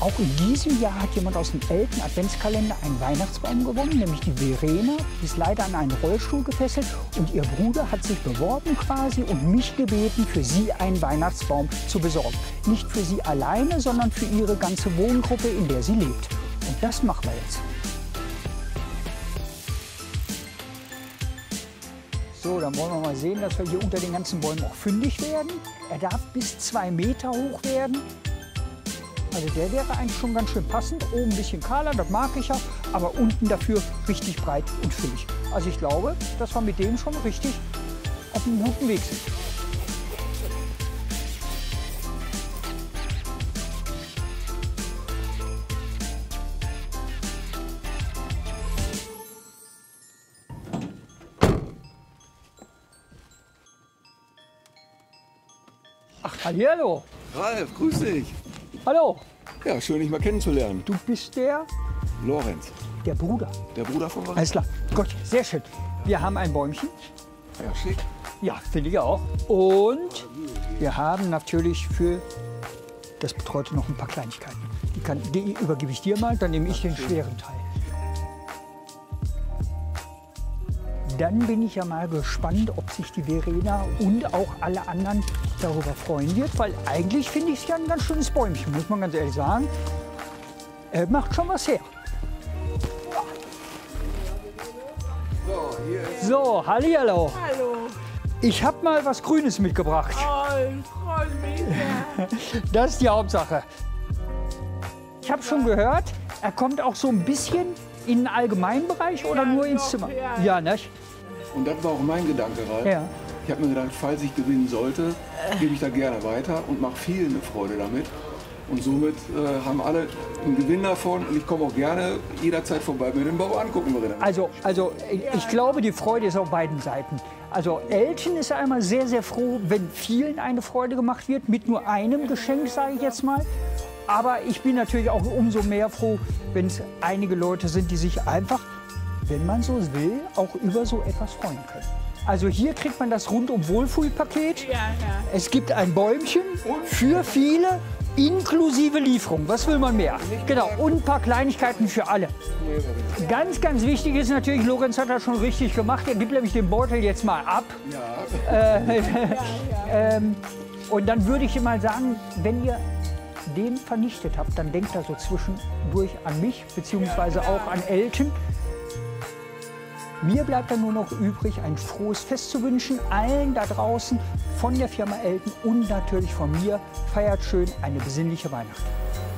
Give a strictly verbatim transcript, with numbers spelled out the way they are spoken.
Auch in diesem Jahr hat jemand aus dem Elten Adventskalender einen Weihnachtsbaum gewonnen, nämlich die Verena. Die ist leider an einen Rollstuhl gefesselt und ihr Bruder hat sich beworben quasi und mich gebeten, für sie einen Weihnachtsbaum zu besorgen. Nicht für sie alleine, sondern für ihre ganze Wohngruppe, in der sie lebt. Und das machen wir jetzt. So, dann wollen wir mal sehen, dass wir hier unter den ganzen Bäumen auch fündig werden. Er darf bis zwei Meter hoch werden. Also der wäre eigentlich schon ganz schön passend. Oben ein bisschen kahler, das mag ich ja, aber unten dafür richtig breit und füllig. Also ich glaube, dass wir mit dem schon richtig auf einem guten Weg sind. Ach, hallihallo. Ralf, grüß dich. Hallo. Ja, schön, dich mal kennenzulernen. Du bist der? Lorenz, Der Bruder. der Bruder von Ralf. Alles klar. Gut, sehr schön. Wir haben ein Bäumchen. Ja, schick. Ja, finde ich auch. Und wir haben natürlich für das Betreute noch ein paar Kleinigkeiten. Die, kann, die übergebe ich dir mal, dann nehme ich den schweren Teil. Dann bin ich ja mal gespannt, ob sich die Verena und auch alle anderen darüber freuen wird, weil eigentlich finde ich es ja ein ganz schönes Bäumchen, muss man ganz ehrlich sagen. Er macht schon was her. So, hier ist So, hallihallo. Hallo. Ich habe mal was Grünes mitgebracht. Oh, ich freue mich sehr. Das ist die Hauptsache. Ich habe schon gehört, er kommt auch so ein bisschen in den Allgemeinbereich oder Ja, nur ins doch, Zimmer? ja. Ja, nicht? Und das war auch mein Gedanke, Ralf. Ja. Ich habe mir gedacht, falls ich gewinnen sollte, gebe ich da gerne weiter und mache vielen eine Freude damit. Und somit äh, haben alle einen Gewinn davon und ich komme auch gerne jederzeit vorbei mir den Bau angucken. Wir dann. Also, also ich glaube, die Freude ist auf beiden Seiten. Also Elchen ist ja einmal sehr, sehr froh, wenn vielen eine Freude gemacht wird, mit nur einem Geschenk, sage ich jetzt mal. Aber ich bin natürlich auch umso mehr froh, wenn es einige Leute sind, die sich einfach, wenn man so will, auch über so etwas freuen können. Also hier kriegt man das Rundum-Wohlfühl-Paket. Ja, ja. Es gibt ein Bäumchen für viele, inklusive Lieferung. Was will man mehr? Genau, und ein paar Kleinigkeiten für alle. Ganz, ganz wichtig ist natürlich, Lorenz hat das schon richtig gemacht. Er gibt nämlich den Beutel jetzt mal ab. Ja. Äh, ähm, und dann würde ich mal sagen, wenn ihr den vernichtet habt, dann denkt da so zwischendurch an mich, beziehungsweise auch an Elten. Mir bleibt dann nur noch übrig, ein frohes Fest zu wünschen, allen da draußen von der Firma Elten und natürlich von mir. Feiert schön eine besinnliche Weihnacht.